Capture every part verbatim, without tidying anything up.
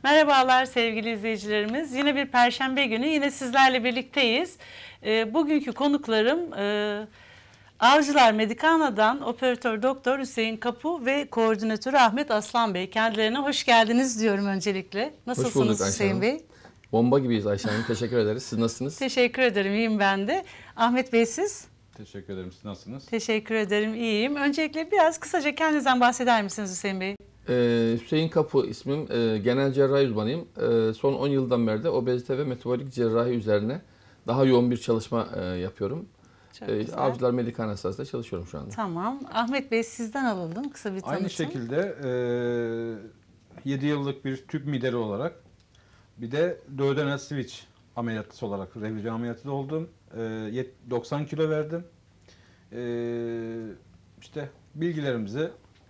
Merhabalar sevgili izleyicilerimiz. Yine bir Perşembe günü yine sizlerle birlikteyiz. E, bugünkü konuklarım e, Avcılar Medikana'dan operatör doktor Hüseyin Kapu ve koordinatörü Ahmet Aslan Bey. Kendilerine hoş geldiniz diyorum öncelikle. Nasılsınız hoş bulduk Hüseyin Ayşe Bey? Bomba gibiyiz Ayşe Hanım. Teşekkür ederiz. Siz nasılsınız? Teşekkür ederim. İyiyim ben de. Ahmet Bey siz? Teşekkür ederim. Siz nasılsınız? Teşekkür ederim. İyiyim. Öncelikle biraz kısaca kendinizden bahseder misiniz Hüseyin Bey? Ee, Hüseyin Kapu ismim. Ee, genel cerrahi uzmanıyım. Ee, son on yıldan beri de obezite ve metabolik cerrahi üzerine daha yoğun bir çalışma e, yapıyorum. Çok Ee, güzel. Avcılar Medikana Hastanesi'nde çalışıyorum şu anda. Tamam. Ahmet Bey sizden alalım kısa bir tanıtım. Aynı şekilde e, yedi yıllık bir tüp mideri olarak bir de duodenal switch ameliyatlısı olarak revizyon ameliyatı oldum. E, doksan kilo verdim. E, işte bilgilerimizi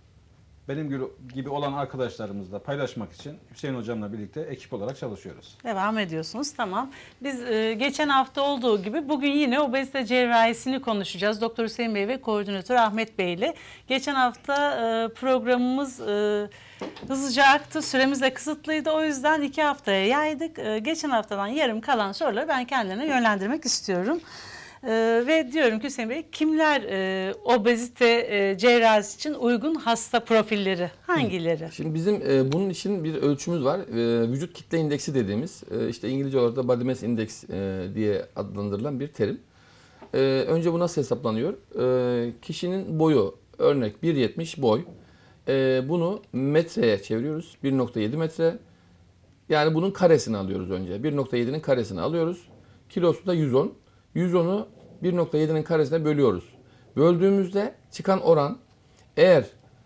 benim gibi olan arkadaşlarımızla paylaşmak için Hüseyin Hocam'la birlikte ekip olarak çalışıyoruz. Devam ediyorsunuz. Tamam. Biz e, geçen hafta olduğu gibi bugün yine obezite cerrahisini konuşacağız. Doktor Hüseyin Bey ve koordinatör Ahmet Bey ile. Geçen hafta e, programımız e, hızlıca aktı. Süremiz de kısıtlıydı. O yüzden iki haftaya yaydık. E, geçen haftadan yarım kalan soruları ben kendilerine yönlendirmek istiyorum. Ee, ve diyorum ki Hüseyin Bey, kimler e, obezite e, cerrahisi için uygun hasta profilleri? Hangileri? Şimdi bizim e, bunun için bir ölçümüz var. E, vücut kitle indeksi dediğimiz, e, işte İngilizce olarak da body mass index e, diye adlandırılan bir terim. E, önce bu nasıl hesaplanıyor? E, kişinin boyu, örnek bir yetmiş boy. E, bunu metreye çeviriyoruz. bir nokta yedi metre. Yani bunun karesini alıyoruz önce. bir nokta yedinin karesini alıyoruz. Kilosu da yüz on. yüz onu bir nokta yedinin karesine bölüyoruz. Böldüğümüzde çıkan oran eğer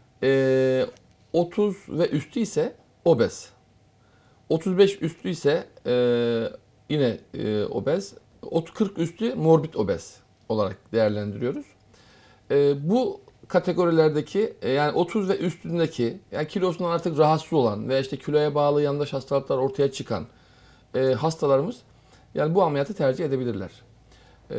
e, otuz ve üstü ise obez. otuz beş üstü ise e, yine e, obez. kırk üstü morbid obez olarak değerlendiriyoruz. E, bu kategorilerdeki e, yani otuz ve üstündeki yani kilosundan artık rahatsız olan veya işte kiloya bağlı yandaş hastalıklar ortaya çıkan e, hastalarımız yani bu ameliyatı tercih edebilirler. Ee,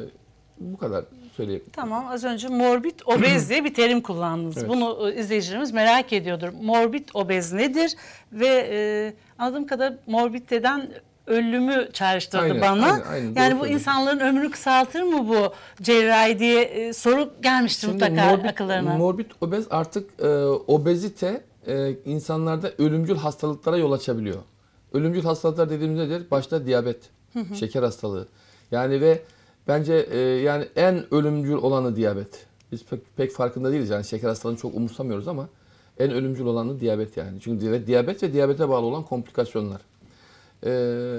bu kadar söyleyeyim. Tamam, az önce morbid obez diye bir terim kullandınız. Evet. Bunu e, izleyicilerimiz merak ediyordur. Morbid obez nedir? Ve e, anladığım kadar morbiditeden ölümü çağrıştırdı Aynen, bana. aynen, aynen. Doğru Yani bu söylüyorsun. insanların ömrünü kısaltır mı bu cerrahi diye e, soru gelmiştir Şimdi mutlaka morbid, akıllarına. morbid obez artık e, obezite e, insanlarda ölümcül hastalıklara yol açabiliyor. Ölümcül hastalıklar dediğimiz nedir? Başta diyabet, şeker hastalığı. Yani ve bence e, yani en ölümcül olanı diyabet. Biz pek, pek farkında değiliz. Yani şeker hastalığını çok umursamıyoruz ama en ölümcül olanı diyabet yani. Çünkü diyabet, diyabet ve diyabete bağlı olan komplikasyonlar. Ee,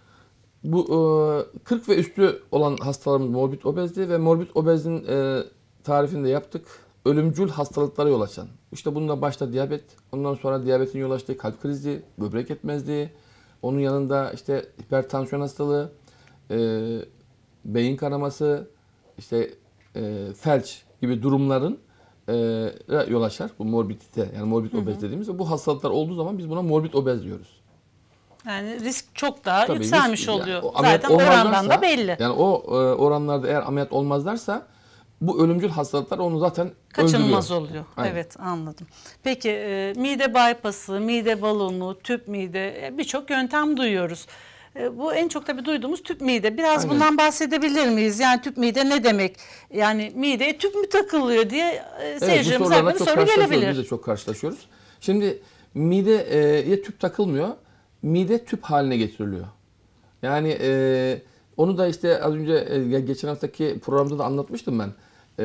bu e, kırk ve üstü olan hastalarımız morbid obezdi ve morbid obezin e, tarifini de yaptık. Ölümcül hastalıklara yol açan. İşte bununla başta diyabet, ondan sonra diyabetin yol açtığı kalp krizi, böbrek yetmezliği, onun yanında işte hipertansiyon hastalığı, e, beyin kanaması, işte e, felç gibi durumların e, yol açar. Bu morbidite yani morbid obez dediğimiz ve bu hastalıklar olduğu zaman biz buna morbid obez diyoruz. Yani risk çok daha Tabii yükselmiş risk, oluyor. Yani o ameliyat Zaten orandan olmazlarsa, da belli. Yani o e, oranlarda eğer ameliyat olmazlarsa bu ölümcül hastalıklar onu zaten Kaçınılmaz öldürüyor. oluyor. Aynen. Evet, anladım. Peki e, mide bypass'ı, mide balonu, tüp mide e, birçok yöntem duyuyoruz. E, bu en çok tabii duyduğumuz tüp mide. Biraz Aynen. bundan bahsedebilir miyiz? Yani tüp mide ne demek? Yani mideye tüp mü takılıyor diye e, Evet, bu seyircilerimize sorularla bir çok soru karşılaşıyoruz. gelebilir. Biz de çok karşılaşıyoruz. Şimdi mideye tüp takılmıyor. Mide tüp haline getiriliyor. Yani e, onu da işte az önce e, geçen haftaki programda da anlatmıştım ben.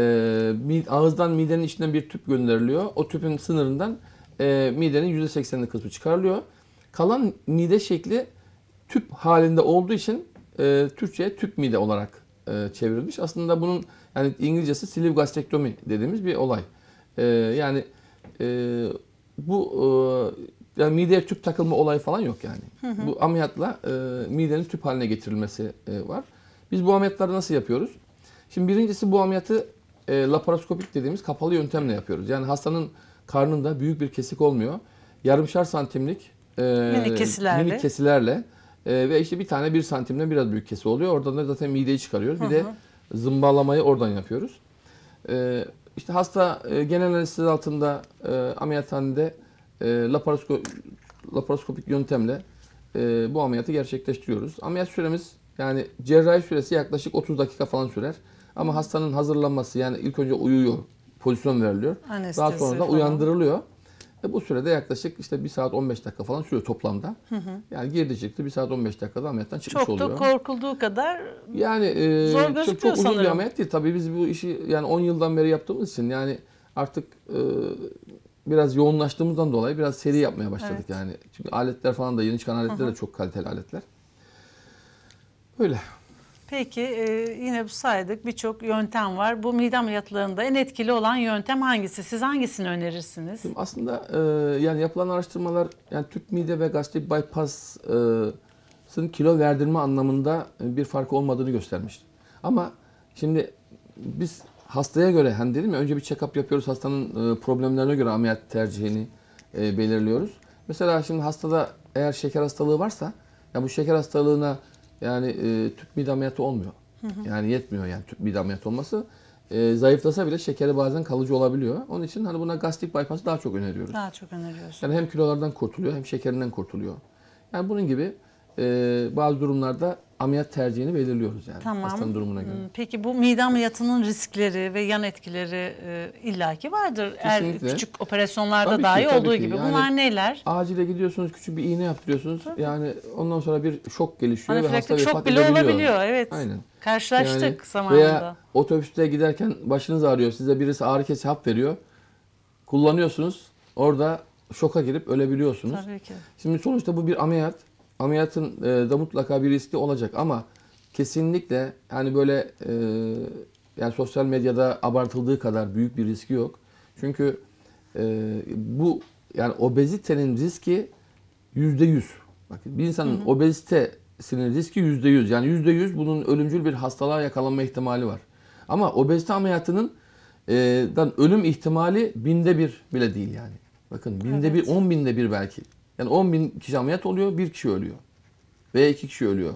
E, ağızdan midenin içinden bir tüp gönderiliyor. O tüpün sınırından e, midenin yüzde seksenlik kısmı çıkarılıyor. Kalan mide şekli tüp halinde olduğu için e, Türkçe'ye tüp mide olarak e, çevrilmiş. Aslında bunun yani İngilizcesi sleeve gastrektomi dediğimiz bir olay. E, yani e, bu e, yani mideye tüp takılma olayı falan yok yani. Hı hı. Bu ameliyatla e, midenin tüp haline getirilmesi e, var. Biz bu ameliyatları nasıl yapıyoruz? Şimdi birincisi bu ameliyatı e, laparoskopik dediğimiz kapalı yöntemle yapıyoruz. Yani hastanın karnında büyük bir kesik olmuyor. Yarımşar santimlik e, minik kesilerle, minik kesilerle e, ve işte bir tane bir santimden biraz büyük kesi oluyor. Oradan da zaten mideyi çıkarıyoruz. Bir hı hı. de zımbalamayı oradan yapıyoruz. E, işte hasta e, genel anestezi altında e, ameliyathanede E, laparoskop laparoskopik yöntemle e, bu ameliyatı gerçekleştiriyoruz. Ameliyat süremiz yani cerrahi süresi yaklaşık otuz dakika falan sürer. Ama hastanın hazırlanması yani ilk önce uyuyor, pozisyon veriliyor. Anestezi Daha sonra da falan. uyandırılıyor. E bu sürede yaklaşık işte bir saat on beş dakika falan sürüyor toplamda. Hı hı. Yani girdi çıktı bir saat on beş dakikada ameliyattan çıkmış Çok oluyor. da korkulduğu kadar Yani e, zor çok, gözüküyor çok uzun sanırım. bir ameliyat değil. Tabii biz bu işi yani on yıldan beri yaptığımız için yani artık e, biraz yoğunlaştığımızdan dolayı biraz seri yapmaya başladık Evet. yani. Çünkü aletler falan da yeni çıkan aletler Hı hı. de çok kaliteli aletler. Böyle. Peki e, yine bu saydık birçok yöntem var. Bu mide ameliyatlarında en etkili olan yöntem hangisi? Siz hangisini önerirsiniz? Şimdi aslında e, yani yapılan araştırmalar yani tüp mide ve gastrik bypass'ın kilo verdirme anlamında bir farkı olmadığını göstermiş. Ama şimdi biz hastaya göre hani dedim ya önce bir check-up yapıyoruz. Hastanın e, problemlerine göre ameliyat tercihini e, belirliyoruz. Mesela şimdi hastada eğer şeker hastalığı varsa ya bu şeker hastalığına yani e, tüp mide ameliyatı olmuyor. Hı hı. Yani yetmiyor yani tüp mide ameliyatı olması. E, zayıflasa bile şekeri bazen kalıcı olabiliyor. Onun için hani buna gastrik bypass'ı daha çok öneriyoruz. Daha çok öneriyorsunuz. Yani hem kilolardan kurtuluyor hem şekerinden kurtuluyor. Yani bunun gibi e, bazı durumlarda ameliyat tercihini belirliyoruz yani Tamam. hastanın durumuna göre. Hmm, Peki bu mide ameliyatının riskleri ve yan etkileri e, illaki vardır. Kesinlikle. Eğer küçük operasyonlarda Tabii ki, dahi tabii olduğu ki. gibi. Yani Bunlar neler? Acile gidiyorsunuz, küçük bir iğne yaptırıyorsunuz. Tabii. Yani ondan sonra bir şok gelişiyor ve hasta Anafilaktik vefat şok bile edebiliyor. olabiliyor. Evet. Aynen. Karşılaştık Yani zamanında. veya otobüste giderken başınız ağrıyor. Size birisi ağrı kesici hap veriyor. Kullanıyorsunuz. Orada şoka girip ölebiliyorsunuz. Tabii ki. Şimdi sonuçta bu bir ameliyat. Ameliyatın e, da mutlaka bir riski olacak ama kesinlikle hani böyle e, yani sosyal medyada abartıldığı kadar büyük bir riski yok. Çünkü e, bu yani obezitenin riski yüzde yüz. Bakın bir insanın hı hı. obezitesinin riski yüzde yüz. Yani yüzde yüz bunun ölümcül bir hastalığa yakalanma ihtimali var. Ama obezite ameliyatının e, dan ölüm ihtimali binde bir bile değil yani. Bakın binde Evet. bir, on binde bir belki. Yani on bin kişi ameliyat oluyor, bir kişi ölüyor. Veya iki kişi ölüyor.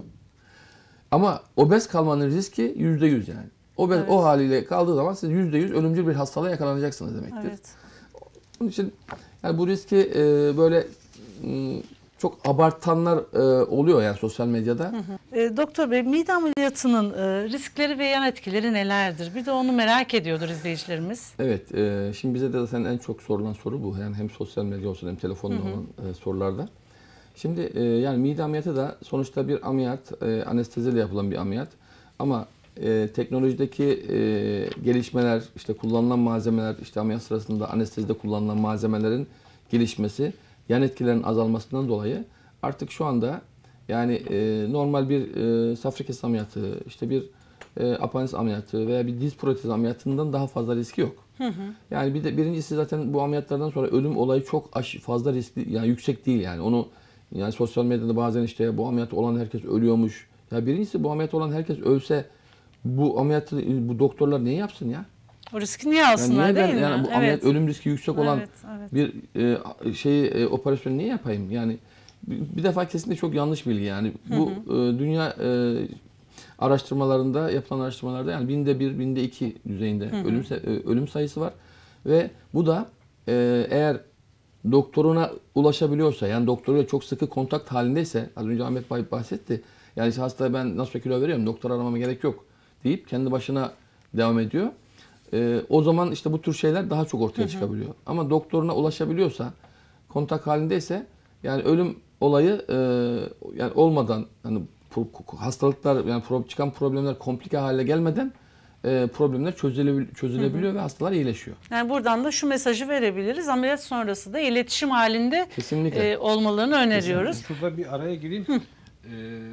Ama obez kalmanın riski yüzde yüz yani. Obez Evet. o haliyle kaldığı zaman siz yüzde yüz ölümcül bir hastalığa yakalanacaksınız demektir. Evet. Onun için yani bu riski e, böyle m, çok abartanlar e, oluyor yani sosyal medyada. Hı hı. E, doktor Bey, mide ameliyatının e, riskleri ve yan etkileri nelerdir? Bir de onu merak ediyordur izleyicilerimiz. Evet, e, şimdi bize de zaten en çok sorulan soru bu. Yani hem sosyal medya olsun hem telefonda hı hı. olan e, sorularda. Şimdi e, yani mide ameliyatı da sonuçta bir ameliyat, e, anesteziyle yapılan bir ameliyat. Ama e, teknolojideki e, gelişmeler, işte kullanılan malzemeler, işte ameliyat sırasında anestezide kullanılan malzemelerin gelişmesi, yan etkilerin azalmasından dolayı artık şu anda yani e, normal bir e, safra kesesi ameliyatı, işte bir e, apandis ameliyatı veya bir diz protezi ameliyatından daha fazla riski yok. Hı hı. Yani bir de birincisi zaten bu ameliyatlardan sonra ölüm olayı çok aş, fazla riskli, yani yüksek değil yani onu yani sosyal medyada bazen işte bu ameliyat olan herkes ölüyormuş. Ya birincisi bu ameliyat olan herkes ölse bu ameliyatı bu doktorlar niye yapsın ya? O riski niye alsınlar yani niye ben, değil mi? yani bu Evet. ameliyat ölüm riski yüksek olan Evet, evet. bir e, şeyi e, operasyonu niye yapayım? Yani bir, bir defa kesinlikle çok yanlış bilgi yani. Bu hı hı. E, dünya e, araştırmalarında yapılan araştırmalarda yani binde bir, binde iki düzeyinde hı hı. ölüm e, ölüm sayısı var ve bu da e, eğer doktoruna ulaşabiliyorsa yani doktoruyla çok sıkı kontak halindeyse az önce Ahmet Bey bahsetti. Yani işte hastaya ben nasıl kilo veriyorum doktor aramama gerek yok deyip kendi başına devam ediyor. Ee, o zaman işte bu tür şeyler daha çok ortaya hı hı. çıkabiliyor. Ama doktoruna ulaşabiliyorsa kontak halindeyse yani ölüm olayı e, yani olmadan hani hastalıklar yani çıkan problemler komplike hale gelmeden e, problemler çözülebil çözülebiliyor hı hı. ve hastalar iyileşiyor. Yani buradan da şu mesajı verebiliriz. Ameliyat sonrası da iletişim halinde Kesinlikle. E, olmalarını öneriyoruz. Kesinlikle. Şurada bir araya gireyim. Ee,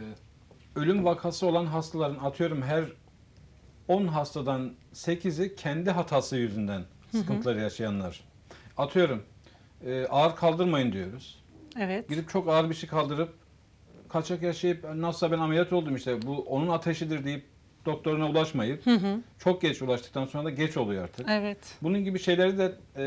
ölüm vakası olan hastaların atıyorum her on hastadan sekizi kendi hatası yüzünden sıkıntıları yaşayanlar. Atıyorum e, ağır kaldırmayın diyoruz. Evet. Gidip çok ağır bir şey kaldırıp kaçak yaşayıp nasılsa ben ameliyat oldum işte bu onun ateşidir deyip doktoruna ulaşmayıp hı hı. çok geç ulaştıktan sonra da geç oluyor artık. Evet. Bunun gibi şeyleri de e,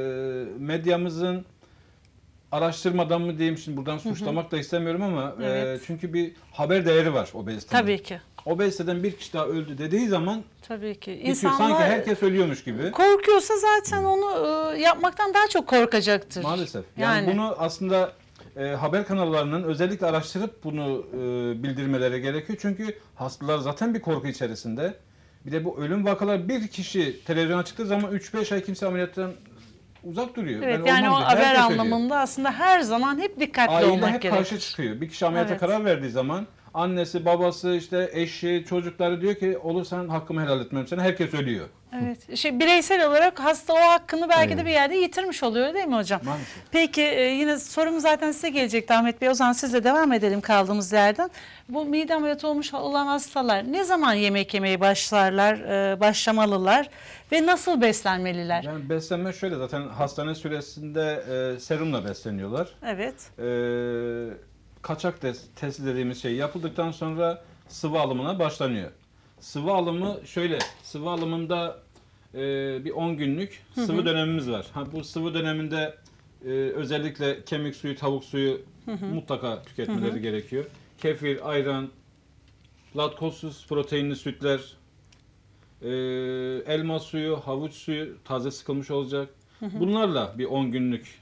medyamızın araştırmadan mı diyeyim şimdi buradan suçlamak hı hı. da istemiyorum ama evet. e, çünkü bir haber değeri var obezitenin. Tabii ki. Obeziteden bir kişi daha öldü dediği zaman tabii ki. İnsanlar sanki herkes ölüyormuş gibi. Korkuyorsa zaten onu e, yapmaktan daha çok korkacaktır. Maalesef. Yani, yani bunu aslında e, haber kanallarının özellikle araştırıp bunu e, bildirmeleri gerekiyor. Çünkü hastalar zaten bir korku içerisinde. Bir de bu ölüm vakaları, bir kişi televizyona çıktığı zaman üç beş ay kimse ameliyattan uzak duruyor. Evet, Ben yani o olmam diyor. haber Herkes ölüyor. anlamında aslında her zaman hep dikkatli Aile olmak hep gerekir. karşı çıkıyor. Bir kişi ameliyata Evet. karar verdiği zaman annesi, babası, işte eşi, çocukları diyor ki olursan hakkımı helal etmem sana. Herkes ölüyor. Evet. Şey, bireysel olarak hasta o hakkını belki de Evet. bir yerde yitirmiş oluyor değil mi hocam? Maalesef. Peki e, yine sorum zaten size gelecekti Ahmet Bey. O zaman sizle devam edelim kaldığımız yerden. Bu mide ameliyatı olmuş olan hastalar ne zaman yemek yemeye başlarlar, e, başlamalılar ve nasıl beslenmeliler? Yani beslenme şöyle, zaten hastane süresinde e, serumla besleniyorlar. Evet. E, kaçak test, testi dediğimiz şey yapıldıktan sonra sıvı alımına başlanıyor. Sıvı alımı şöyle, sıvı alımında e, bir on günlük sıvı dönemimiz var. Ha, bu sıvı döneminde e, özellikle kemik suyu, tavuk suyu mutlaka tüketmeleri gerekiyor. Kefir, ayran, laktozsuz proteinli sütler, e, elma suyu, havuç suyu taze sıkılmış olacak. Bunlarla bir on günlük,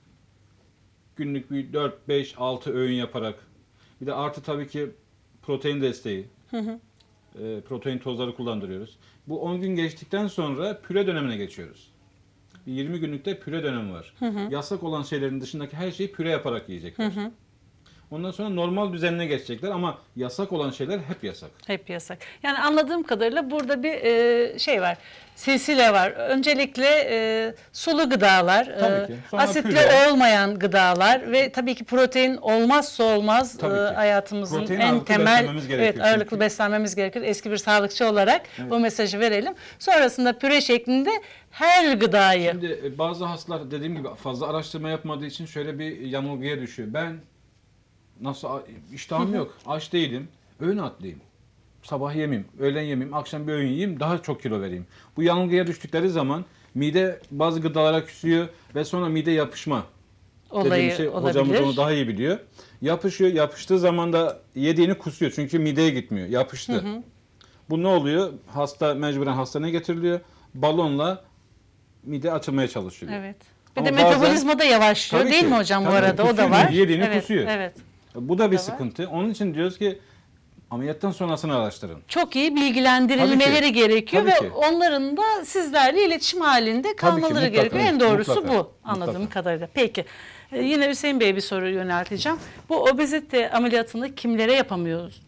günlük bir dört, beş, altı öğün yaparak, bir de artı tabii ki protein desteği, e, protein tozları kullandırıyoruz. Bu on gün geçtikten sonra püre dönemine geçiyoruz. Bir yirmi günlükte püre dönemi var. Yasak olan şeylerin dışındaki her şeyi püre yaparak yiyecekler. Ondan sonra normal düzenine geçecekler ama yasak olan şeyler hep yasak. Hep yasak. Yani anladığım kadarıyla burada bir e, şey var. Silsile var. Öncelikle e, sulu gıdalar, Tabii e, ki. Sonra asitli püre. olmayan gıdalar ve tabii ki protein olmazsa olmaz Tabii e, ki. hayatımızın Protein en ağırlıklı temel, beslenmemiz gerekiyor evet ağırlıklı çünkü. beslenmemiz gerekir. Eski bir sağlıkçı olarak bu mesajı verelim. Sonrasında püre şeklinde her gıdayı. Şimdi e, bazı hastalar dediğim gibi fazla araştırma yapmadığı için şöyle bir yanılgıya düşüyor. Ben nasıl a- iştahım yok, aç değilim, öğün atlayayım. Sabah yemeyeyim, öğlen yemeyeyim, akşam bir öğün yiyeyim, daha çok kilo vereyim. Bu yanılgıya düştükleri zaman mide bazı gıdalara küsüyor ve sonra mide yapışma Olayı dediğim şey, hocamız olabilir. onu daha iyi biliyor. Yapışıyor, yapıştığı zaman da yediğini kusuyor çünkü mideye gitmiyor, yapıştı. Bu ne oluyor? Hasta mecburen hastaneye getiriliyor, balonla mide açılmaya çalışıyor. Evet. Bir Ama de bazen- metabolizma da yavaşlıyor Tabii değil ki. mi hocam bu Tabii, arada? O da kusuyor, var. yediğini evet, kusuyor. Evet. Bu da bir Da var. sıkıntı. Onun için diyoruz ki ameliyattan sonrasını araştırın. Çok iyi bilgilendirilmeleri Tabii ki. gerekiyor Tabii ve ki. onların da sizlerle iletişim halinde kalmaları mutlaka, gerekiyor. En doğrusu mutlaka, bu anladığım mutlaka. kadarıyla. Peki. Ee, yine Hüseyin Bey'e bir soru yönelteceğim. Bu obezite ameliyatını kimlere yapamıyoruz?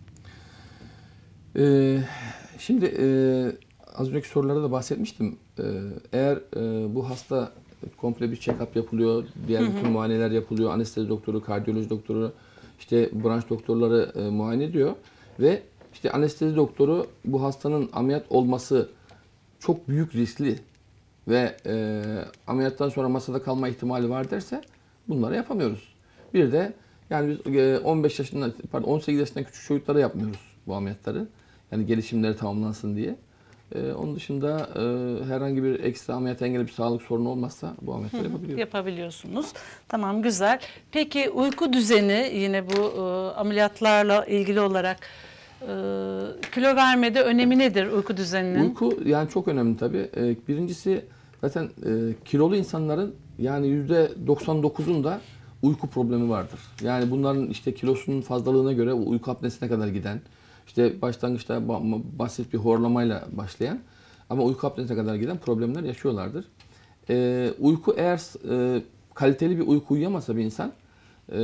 Ee, şimdi e, az önceki sorularda da bahsetmiştim. Ee, eğer e, bu hasta komple bir check-up yapılıyor, diğer bütün muayeneler yapılıyor, anestezi doktoru, kardiyoloji doktoru, işte branş doktorları e, muayene ediyor ve işte anestezi doktoru bu hastanın ameliyat olması çok büyük riskli ve e, ameliyattan sonra masada kalma ihtimali var derse bunları yapamıyoruz. Bir de yani biz e, on beş yaşından pardon on sekiz yaşından küçük çocuklara yapmıyoruz bu ameliyatları. Yani gelişimleri tamamlansın diye. E, onun dışında e, herhangi bir ekstra ameliyat engeli bir sağlık sorunu olmazsa bu ameliyatları yapabiliyoruz. Yapabiliyorsunuz. Tamam, güzel. Peki uyku düzeni yine bu e, ameliyatlarla ilgili olarak e, kilo vermede önemi nedir uyku düzeninin? Uyku yani çok önemli tabii. E, birincisi zaten e, kilolu insanların yani yüzde doksan dokuzunda uyku problemi vardır. Yani bunların işte kilosunun fazlalığına göre uyku apnesine kadar giden, işte başlangıçta ba- basit bir horlamayla başlayan ama uyku apnesine kadar giden problemler yaşıyorlardır. E, uyku eğer e, kaliteli bir uyku uyuyamasa bir insan e,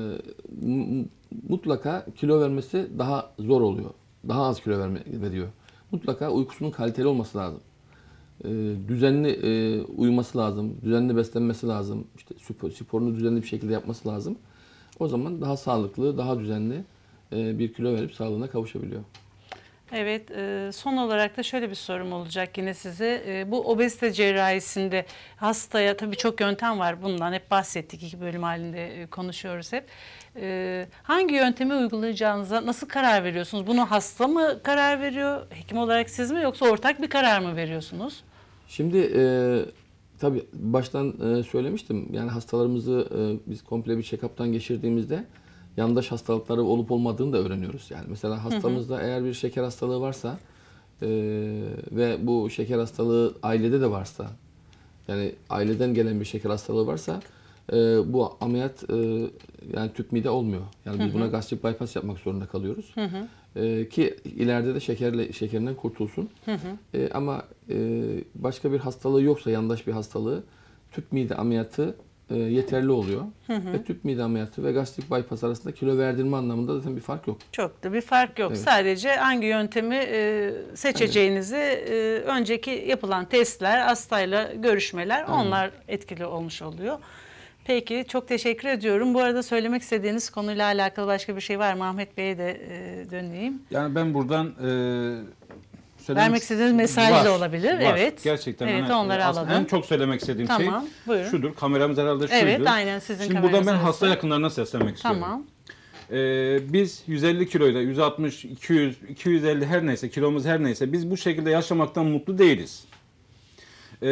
m- mutlaka kilo vermesi daha zor oluyor. Daha az kilo verme, veriyor. Mutlaka uykusunun kaliteli olması lazım. E, düzenli e, uyuması lazım, düzenli beslenmesi lazım, işte spor, sporunu düzenli bir şekilde yapması lazım. O zaman daha sağlıklı, daha düzenli e, bir kilo verip sağlığına kavuşabiliyor. Evet, e, son olarak da şöyle bir sorum olacak yine size. E, Bu obezite cerrahisinde hastaya tabii çok yöntem var bundan. Hep bahsettik, iki bölüm halinde e, konuşuyoruz hep. E, Hangi yöntemi uygulayacağınıza nasıl karar veriyorsunuz? Bunu hasta mı karar veriyor, hekim olarak siz mi, yoksa ortak bir karar mı veriyorsunuz? Şimdi e, tabii baştan e, söylemiştim. Yani hastalarımızı e, biz komple bir check-up'tan geçirdiğimizde yandaş hastalıkları olup olmadığını da öğreniyoruz. Yani mesela hastamızda eğer bir şeker hastalığı varsa e, ve bu şeker hastalığı ailede de varsa, yani aileden gelen bir şeker hastalığı varsa e, bu ameliyat e, yani tüp mide olmuyor. Yani biz Hı hı. buna gastrik bypass yapmak zorunda kalıyoruz. Hı hı. E, ki ileride de şekerle şekerinden kurtulsun. Hı hı. E, ama e, başka bir hastalığı yoksa, yandaş bir hastalığı, tüp mide ameliyatı e, yeterli oluyor. Hı hı. Ve tüp mide ameliyatı ve gastrik bypass arasında kilo verdirme anlamında zaten bir fark yok. Çok da bir fark yok. Evet. Sadece hangi yöntemi e, seçeceğinizi e, önceki yapılan testler, hastayla görüşmeler Aynen. onlar etkili olmuş oluyor. Peki çok teşekkür ediyorum. Bu arada söylemek istediğiniz konuyla alakalı başka bir şey var mı? Ahmet Bey'e de e, döneyim. Yani ben buradan e, söylemek Vermek istediğiniz mesaj var, da olabilir. var. Evet. Gerçekten Evet, hani onları aslında alalım. en çok söylemek istediğim Tamam, şey buyurun. şudur. Kameramız herhalde şuydu. Evet, aynen sizin Şimdi buradan ben kameranız hasta orası. yakınlarına seslenmek istiyorum. Tamam. Ee, biz yüz elli kiloyla yüz altmış, iki yüz, iki yüz elli her neyse kilomuz her neyse biz bu şekilde yaşamaktan mutlu değiliz. Ee,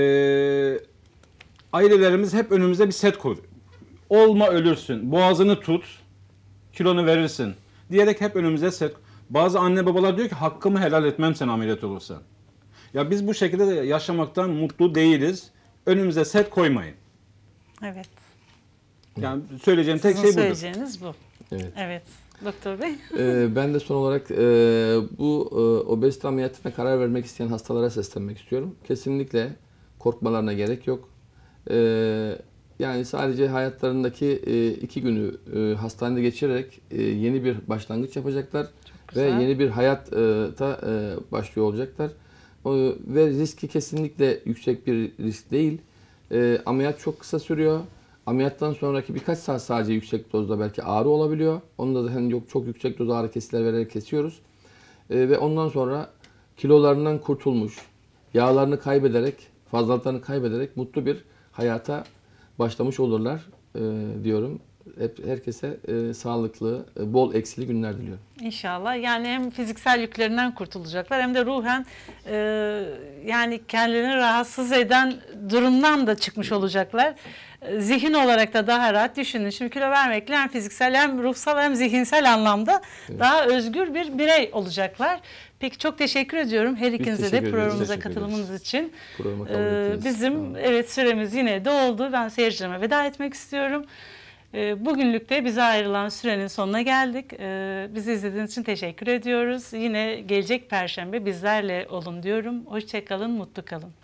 ailelerimiz hep önümüze bir set koyuyor. Olma ölürsün, boğazını tut, kilonu verirsin diyerek hep önümüze set. Bazı anne babalar diyor ki hakkımı helal etmem sen ameliyat olursan. Ya biz bu şekilde de yaşamaktan mutlu değiliz. Önümüze set koymayın. Evet. Yani söyleyeceğim tek Sizin şey budur. söyleyeceğiniz bu. Evet. Evet. Doktor Bey. Ee, ben de son olarak e, bu e, obezite ameliyatına karar vermek isteyen hastalara seslenmek istiyorum. Kesinlikle korkmalarına gerek yok. Ee, yani sadece hayatlarındaki e, iki günü e, hastanede geçirerek e, yeni bir başlangıç yapacaklar ve güzel. yeni bir hayata e, başlıyor olacaklar. O, ve riski kesinlikle yüksek bir risk değil. E, ameliyat çok kısa sürüyor. Ameliyattan sonraki birkaç saat sadece yüksek dozda belki ağrı olabiliyor. Onu da zaten yok çok yüksek doz ağrı kesiciler vererek kesiyoruz. E, ve ondan sonra kilolarından kurtulmuş, yağlarını kaybederek, fazlalıklarını kaybederek mutlu bir hayata başlamış olurlar e, diyorum. Hep herkese e, sağlıklı, e, bol eksili günler diliyorum. İnşallah. Yani hem fiziksel yüklerinden kurtulacaklar hem de ruhen e, yani kendilerini rahatsız eden durumdan da çıkmış olacaklar. E, zihin olarak da daha rahat düşünün. Şimdi kilo vermekle hem fiziksel hem ruhsal hem zihinsel anlamda Evet. daha özgür bir birey olacaklar. Peki çok teşekkür ediyorum her ikinize de teşekkür ederiz. programımıza Teşekkür katılımınız ederiz. için. Programa kabul E, ettiniz. bizim Tamam. evet süremiz yine doldu. Ben seyircilerime veda etmek istiyorum. Bugünlük de bize ayrılan sürenin sonuna geldik. Bizi izlediğiniz için teşekkür ediyoruz. Yine gelecek Perşembe bizlerle olun diyorum. Hoşça kalın, mutlu kalın.